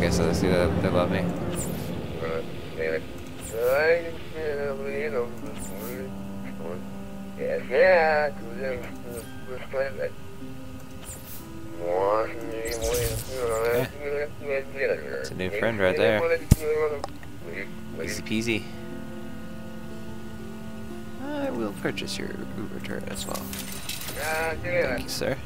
Okay, so they see that they love me. Okay. It's a new friend right there. Easy peasy. I will purchase your Uber turret as well. Thank you, sir.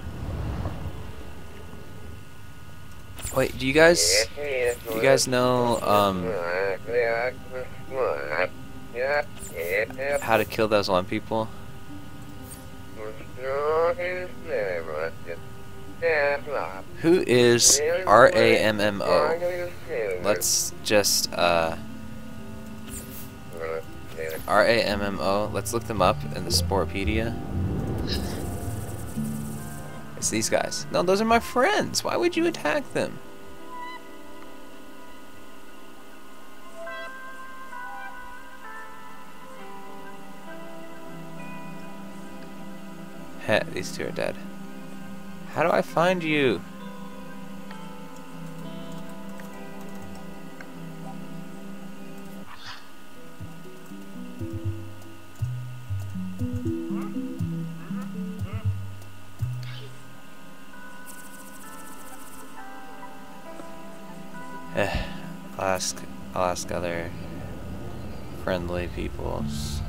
Wait, do you guys know how to kill those one people? Who is RAMMO? Let's just RAMMO. Let's look them up in the Sporepedia. It's these guys. No, those are my friends. Why would you attack them? Heh, these two are dead. How do I find you? I'll ask other friendly peoples.